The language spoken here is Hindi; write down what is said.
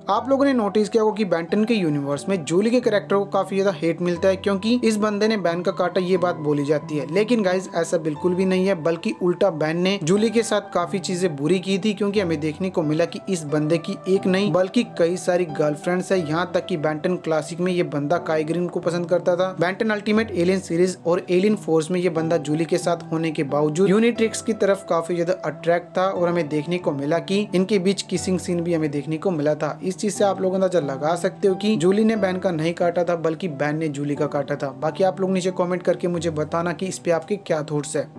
आप लोगों ने नोटिस किया होगा कि बेंटन के यूनिवर्स में जूली के कैरेक्टर को काफी ज्यादा हेट मिलता है क्योंकि इस बंदे ने बैन का काटा, ये बात बोली जाती है। लेकिन गाइज ऐसा बिल्कुल भी नहीं है, बल्कि उल्टा बैन ने जूली के साथ काफी चीजें बुरी की थी, क्योंकि हमें देखने को मिला कि इस बंदे की एक नहीं बल्कि कई सारी गर्लफ्रेंड्स है। यहाँ तक कि बेंटन क्लासिक में ये बंदा काई ग्रीन को पसंद करता था। बेंटन अल्टीमेट एलियन सीरीज और एलियन फोर्स में ये बंदा जूली के साथ होने के बावजूद यूनिट्रिक्स की तरफ काफी ज्यादा अट्रैक्ट था और हमें देखने को मिला कि इनके बीच किसिंग सीन भी हमें देखने को मिला था। इस चीज से आप लोग अंदाजा लगा सकते हो कि जूली ने बैन का नहीं काटा था, बल्कि बैन ने जूली का काटा था। बाकी आप लोग नीचे कमेंट करके मुझे बताना कि इस पे आपके क्या थॉट्स है।